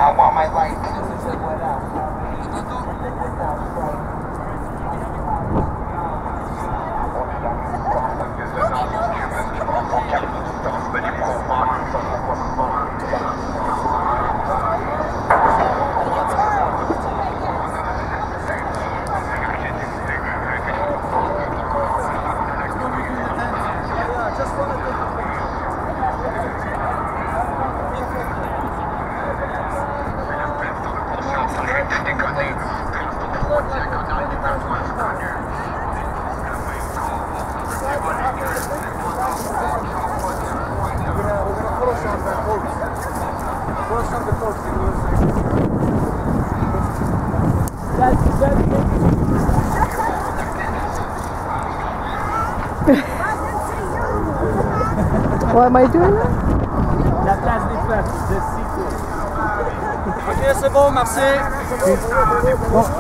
I want my life. Why am I doing that? La place des fêtes, de 6 tours. Ok, c'est bon, merci. Bon.